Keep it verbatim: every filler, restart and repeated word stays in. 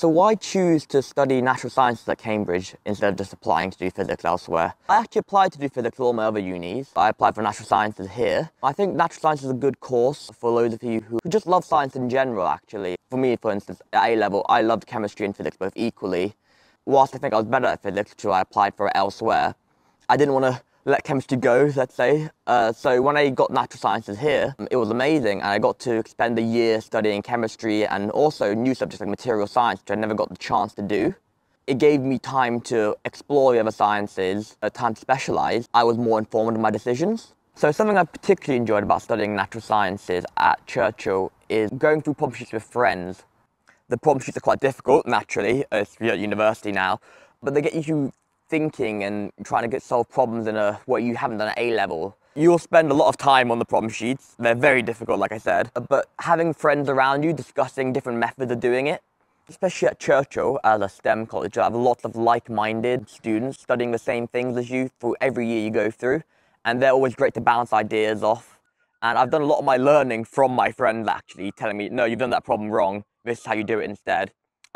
So why choose to study natural sciences at Cambridge instead of just applying to do physics elsewhere? I actually applied to do physics at all my other unis. I applied for natural sciences here. I think natural science is a good course for those of you who just love science in general, actually. For me, for instance, at A level, I loved chemistry and physics both equally. Whilst I think I was better at physics, so I applied for it elsewhere, I didn't want to let chemistry go, let's say. Uh, so when I got natural sciences here, it was amazing, and I got to spend a year studying chemistry and also new subjects like material science, which I never got the chance to do. It gave me time to explore the other sciences, uh, time to specialise. I was more informed in my decisions. So something I particularly enjoyed about studying natural sciences at Churchill is going through problem sheets with friends. The problem sheets are quite difficult, naturally, if you're at university now, but they get you thinking and trying to get solve problems in a what you haven't done at A level. You'll spend a lot of time on the problem sheets. They're very difficult, like I said, but having friends around you discussing different methods of doing it, especially at Churchill as a STEM college, you have lots of like-minded students studying the same things as you for every year you go through, and they're always great to bounce ideas off. And I've done a lot of my learning from my friends actually telling me, no, you've done that problem wrong, this is how you do it instead.